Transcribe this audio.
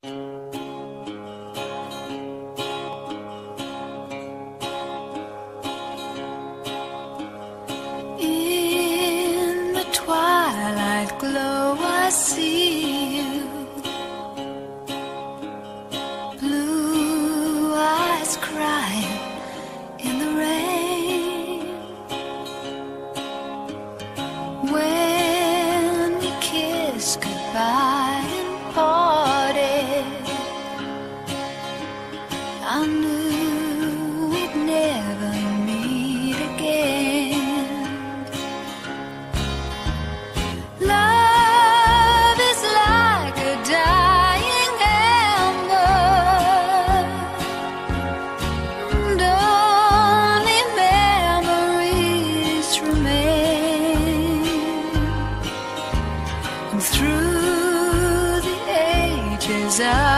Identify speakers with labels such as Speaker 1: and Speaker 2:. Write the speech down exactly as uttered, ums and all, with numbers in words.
Speaker 1: In the twilight glow I see you, blue eyes crying in the rain. When we kissed goodbye and parted, I knew we'd never meet again. Love is like a dying ember, and only memories remain. And through the ages I